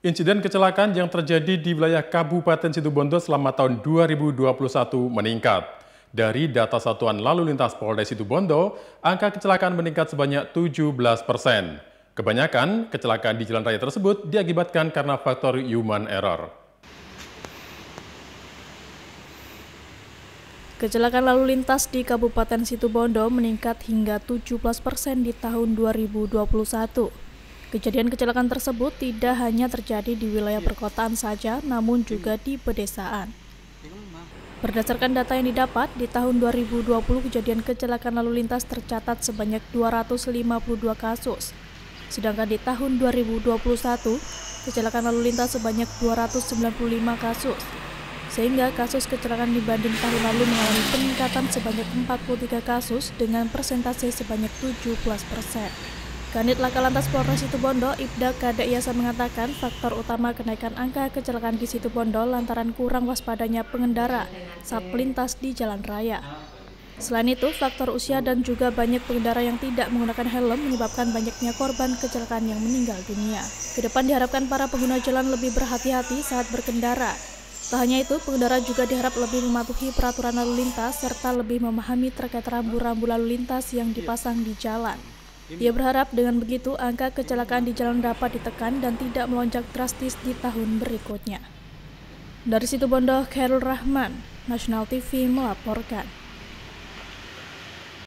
Insiden kecelakaan yang terjadi di wilayah Kabupaten Situbondo selama tahun 2021 meningkat. Dari data Satuan Lalu Lintas Polres Situbondo, angka kecelakaan meningkat sebanyak 17%. Kebanyakan kecelakaan di jalan raya tersebut diakibatkan karena faktor human error. Kecelakaan lalu lintas di Kabupaten Situbondo meningkat hingga 17% di tahun 2021. Kejadian kecelakaan tersebut tidak hanya terjadi di wilayah perkotaan saja, namun juga di pedesaan. Berdasarkan data yang didapat, di tahun 2020 kejadian kecelakaan lalu lintas tercatat sebanyak 252 kasus. Sedangkan di tahun 2021, kecelakaan lalu lintas sebanyak 295 kasus. Sehingga kasus kecelakaan dibanding tahun lalu mengalami peningkatan sebanyak 43 kasus dengan persentase sebanyak 17%. Kanit Laka Lantas Polres Situbondo, Ibda Kadek Yasa mengatakan faktor utama kenaikan angka kecelakaan di Situbondo lantaran kurang waspadanya pengendara saat melintas di jalan raya. Selain itu, faktor usia dan juga banyak pengendara yang tidak menggunakan helm menyebabkan banyaknya korban kecelakaan yang meninggal dunia. Kedepan diharapkan para pengguna jalan lebih berhati-hati saat berkendara. Tak hanya itu, pengendara juga diharap lebih mematuhi peraturan lalu lintas serta lebih memahami terkait rambu-rambu lalu lintas yang dipasang di jalan. Ia berharap dengan begitu angka kecelakaan di jalan dapat ditekan dan tidak melonjak drastis di tahun berikutnya. Dari Situbondo, Khairul Rahman, Nasional TV melaporkan.